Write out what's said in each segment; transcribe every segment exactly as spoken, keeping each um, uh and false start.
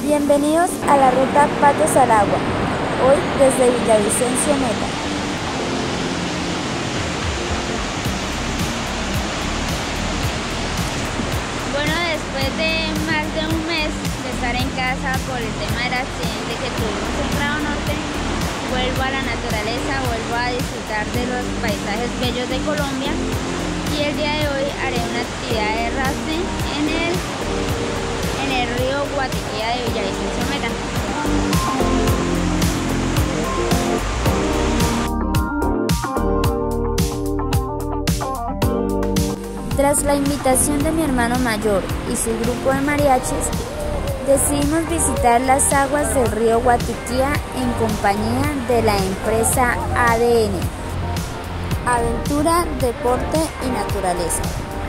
Bienvenidos a la ruta Patos al Agua, hoy desde Villavicencio Meta. Bueno, después de más de un mes de estar en casa por el tema del accidente que tuvimos en Grado Norte, vuelvo a la naturaleza, vuelvo a disfrutar de los paisajes bellos de Colombia y el día de hoy haré una actividad de rafting en el, en el río Guatiquía de Villavicencio Meta. Tras la invitación de mi hermano mayor y su grupo de mariachis, decidimos visitar las aguas del río Guatiquía en compañía de la empresa A D N, Aventura, Deporte y Naturaleza.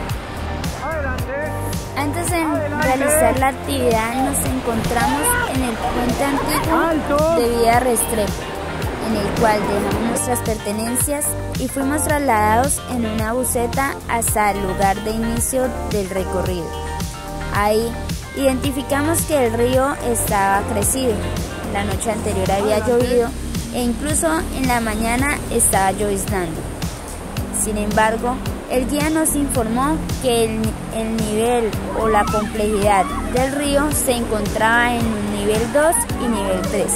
Antes de realizar la actividad nos encontramos en el puente antiguo de Vía Restrepo, en el cual dejamos nuestras pertenencias y fuimos trasladados en una buseta hasta el lugar de inicio del recorrido. Ahí identificamos que el río estaba crecido, la noche anterior había llovido e incluso en la mañana estaba lloviznando. Sin embargo, el guía nos informó que el, el nivel o la complejidad del río se encontraba en un nivel dos y nivel tres.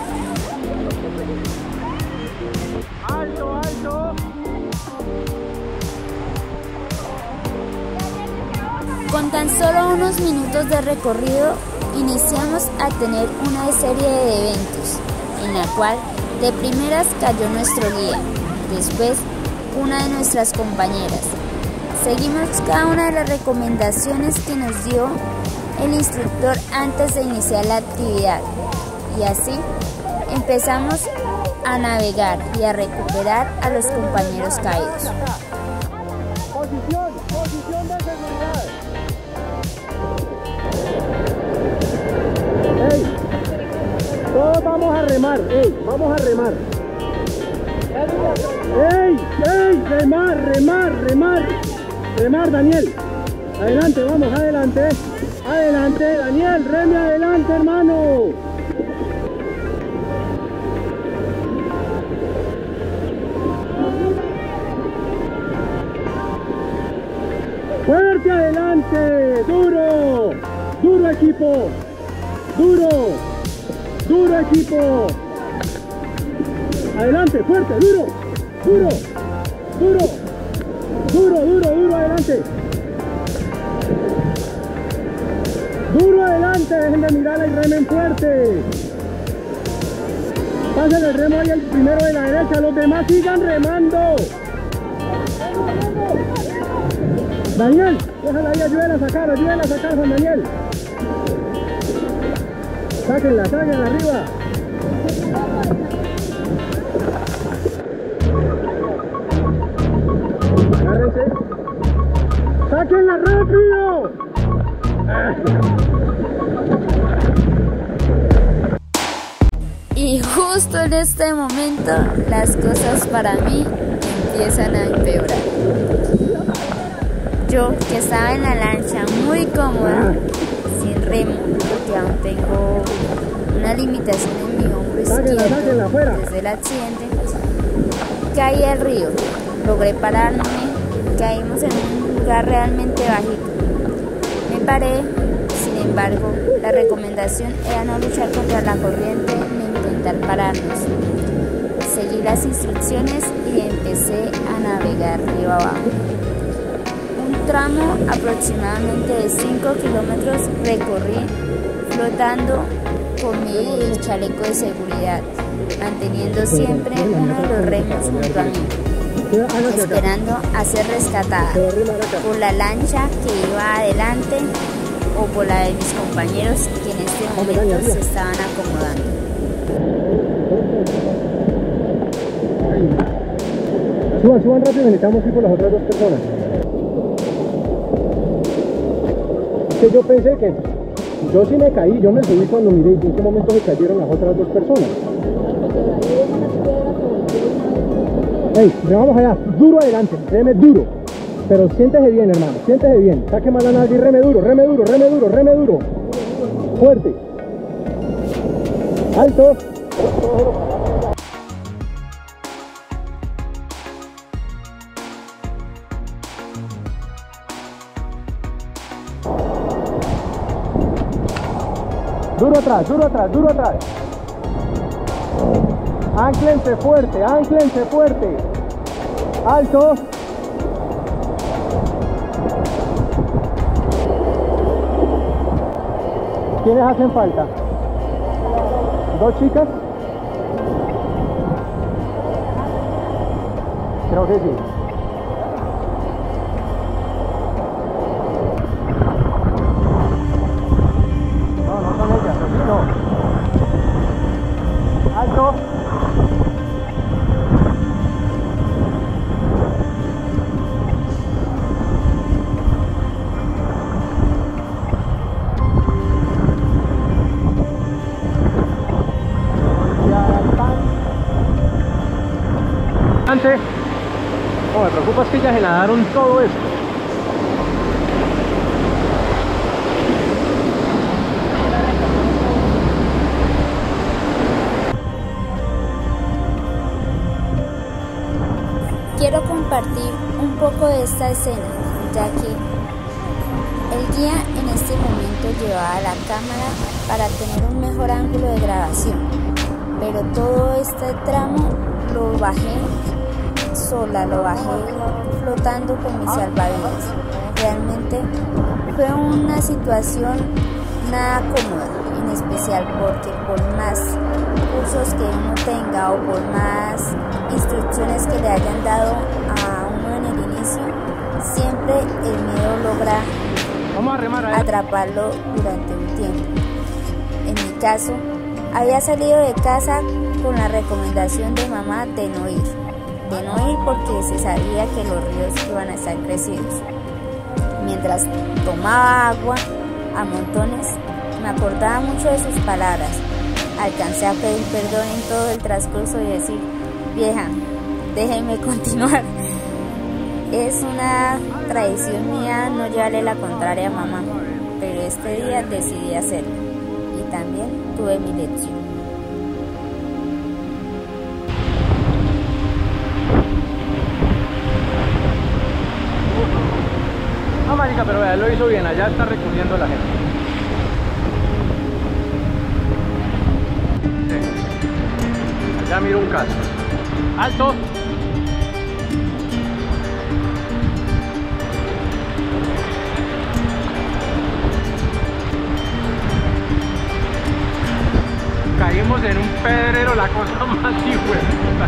¡Alto, alto! Con tan solo unos minutos de recorrido, iniciamos a tener una serie de eventos, en la cual de primeras cayó nuestro guía, después una de nuestras compañeras. Seguimos cada una de las recomendaciones que nos dio el instructor antes de iniciar la actividad, y así empezamos a navegar y a recuperar a los compañeros caídos. Posición, posición de seguridad. ¡Ey! Todos vamos a remar, ey, vamos a remar. ¡Ey! ¡Ey! Remar, remar, remar. Remar, Daniel. Adelante, vamos, adelante. Adelante, Daniel, reme adelante, hermano. Fuerte adelante, duro, duro equipo, duro, duro equipo. Adelante, fuerte, duro, duro, duro, duro, duro, duro, adelante. Duro adelante, dejen de mirar y remen fuerte. Pasen el remo ahí el primero de la derecha, los demás sigan remando. Daniel, déjala ahí, ayúdenla a sacar, ayúdenla a sacar, Juan Daniel. Sáquenla, sáquenla arriba. Agárrense. ¡Sáquenla rápido! Y justo en este momento, las cosas para mí empiezan a empeorar. Yo, que estaba en la lancha muy cómoda, sin remo, porque aún tengo una limitación en mi hombro izquierdo desde el accidente, caí al río. Logré pararme, caímos en un lugar realmente bajito. Me paré, sin embargo, la recomendación era no luchar contra la corriente ni intentar pararnos. Seguí las instrucciones y empecé a navegar río abajo. Un tramo aproximadamente de cinco kilómetros recorrí flotando con mi chaleco de seguridad, manteniendo siempre uno de los remos junto a mí, esperando a ser rescatada por la lancha que iba adelante o por la de mis compañeros que en este momento se estaban acomodando. Suban, suban rápido, necesitamos ir por las otras dos personas. Que yo pensé que yo sí me caí, yo me subí cuando miré en qué momento se cayeron las otras dos personas. Ey, vamos allá, duro adelante, reme duro, pero siéntese bien, hermano, siéntese bien, saque más la nalga y reme duro, reme duro, reme duro, reme duro, fuerte, Alto. Duro atrás, duro atrás, duro atrás. Anclense fuerte, anclense fuerte. Alto. ¿Quiénes hacen falta? ¿Dos chicas? Creo que sí. No, no son ellas, así no. Alto. No, me preocupa es que ya se nadaron todo esto. Quiero compartir un poco de esta escena, ya que el guía en este momento llevaba la cámara para tener un mejor ángulo de grabación, pero todo este tramo lo bajé sola, lo bajé flotando con mis salvavidas. Realmente fue una situación nada cómoda, en especial porque por más cursos que uno tenga o por más instrucciones que le hayan dado a uno en el inicio, siempre el miedo logra Vamos a remar ahí. atraparlo durante un tiempo. En mi caso, había salido de casa con la recomendación de mamá de no ir, de no ir porque se sabía que los ríos iban a estar crecidos. Mientras tomaba agua a montones, me acordaba mucho de sus palabras. Alcancé a pedir perdón en todo el transcurso y decir: vieja, déjeme continuar. Es una tradición mía no llevarle la contraria a mamá, pero este día decidí hacerlo y también tuve mi lección. No, marica, pero vea, lo hizo bien, allá está recurriendo la gente. Sí. Allá miro un caso. ¡Alto! Caímos en un pedrero, la cosa más hijueputa.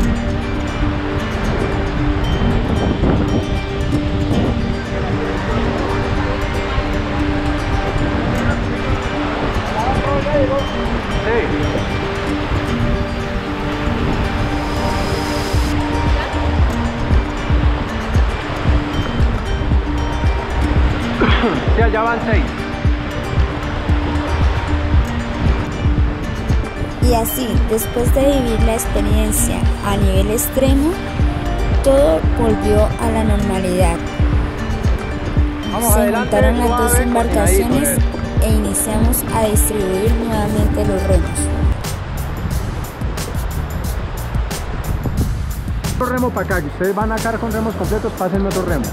Sí, allá van seis. Y así, después de vivir la experiencia a nivel extremo, todo volvió a la normalidad. Vamos Se adelante, montaron las suave, dos embarcaciones coordinadito. e iniciamos a distribuir nuevamente los remos. Otro remo para acá, que ustedes van a cargar con remos completos, pasen otro remo.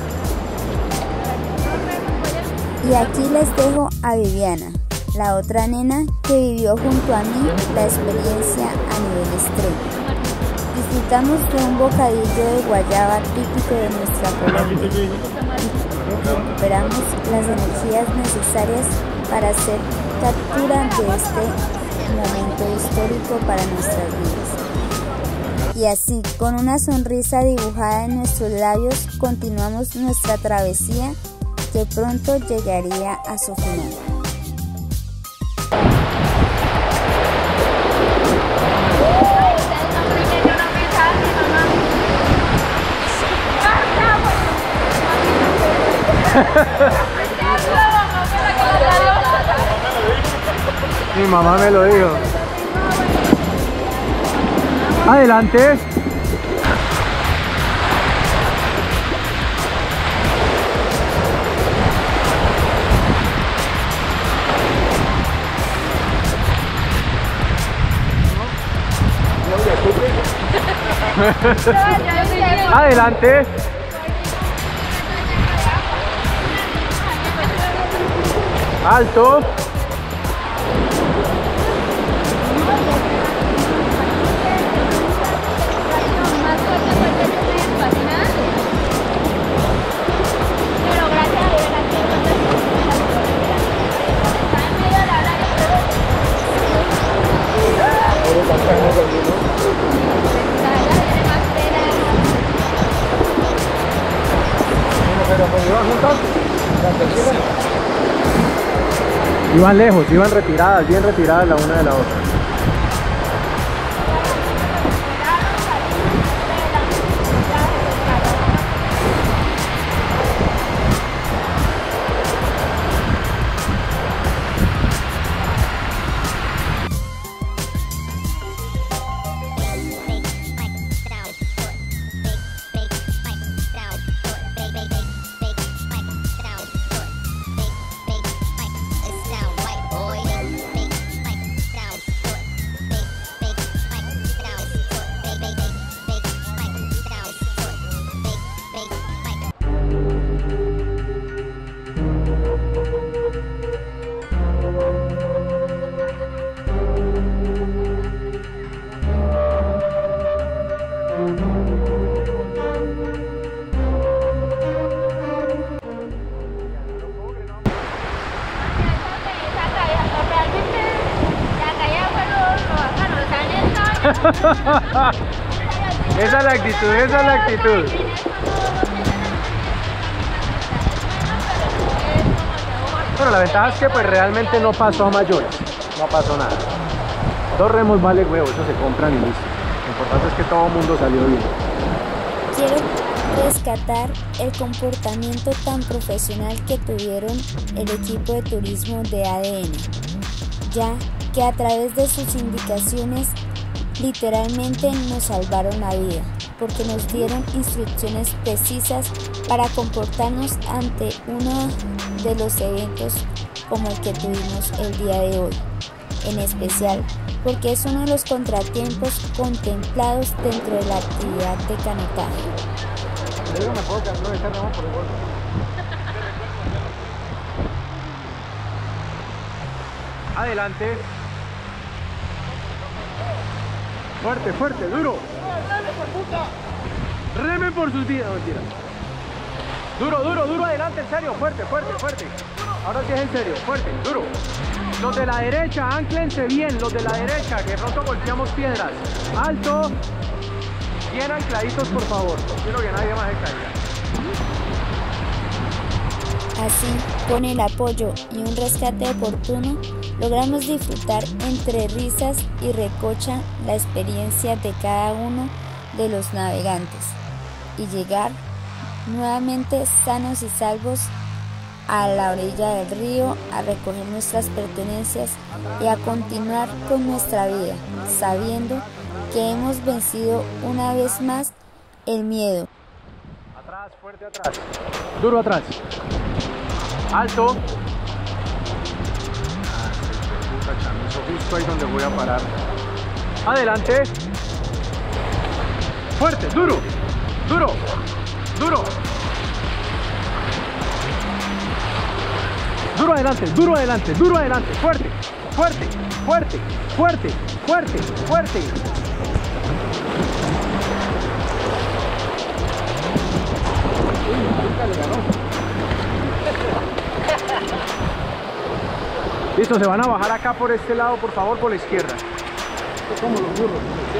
Y aquí les dejo a Viviana, la otra nena que vivió junto a mí la experiencia a nivel extremo. Disfrutamos de un bocadillo de guayaba típico de nuestra Colombia y recuperamos las energías necesarias para hacer captura de este momento histórico para nuestras vidas. Y así, con una sonrisa dibujada en nuestros labios, continuamos nuestra travesía que pronto llegaría a su final. Mi mamá me lo dijo. Adelante. Adelante. Alto. Iban lejos, iban retiradas, bien retiradas la una de la otra. Esa es la actitud, esa es la actitud. Bueno, la ventaja es que pues realmente no pasó a mayores, no pasó nada. Dos remos vale huevo, eso se compran y listo. Lo importante es que todo el mundo salió bien. Quiero rescatar el comportamiento tan profesional que tuvieron el equipo de turismo de A D N, ya que a través de sus indicaciones literalmente nos salvaron la vida, porque nos dieron instrucciones precisas para comportarnos ante uno de los eventos como el que tuvimos el día de hoy, en especial porque es uno de los contratiempos contemplados dentro de la actividad de canotaje. Adelante. Fuerte, fuerte, duro. Remen por sus vidas, mentira. Duro, duro, duro, adelante, en serio, fuerte, fuerte, fuerte. Ahora sí es en serio, fuerte, duro. Los de la derecha, anclense bien, los de la derecha, que de pronto golpeamos piedras. Alto. Bien ancladitos, por favor. No quiero que nadie más se caiga. Así, con el apoyo y un rescate oportuno, logramos disfrutar entre risas y recocha la experiencia de cada uno de los navegantes y llegar nuevamente sanos y salvos a la orilla del río a recoger nuestras pertenencias y a continuar con nuestra vida, sabiendo que hemos vencido una vez más el miedo. Atrás, fuerte atrás. Duro atrás. Alto. Justo ahí donde voy a parar. Adelante. Fuerte, duro, duro, duro. Duro adelante, duro adelante, duro adelante. Fuerte, fuerte, fuerte, fuerte, fuerte, fuerte. Listo, se van a bajar acá por este lado, por favor, por la izquierda. Como los burros.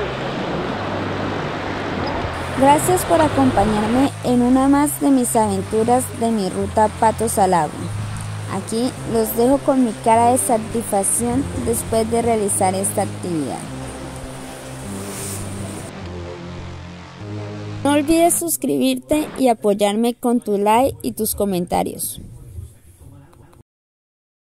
Gracias por acompañarme en una más de mis aventuras de mi ruta Patos al Agua. Aquí los dejo con mi cara de satisfacción después de realizar esta actividad. No olvides suscribirte y apoyarme con tu like y tus comentarios.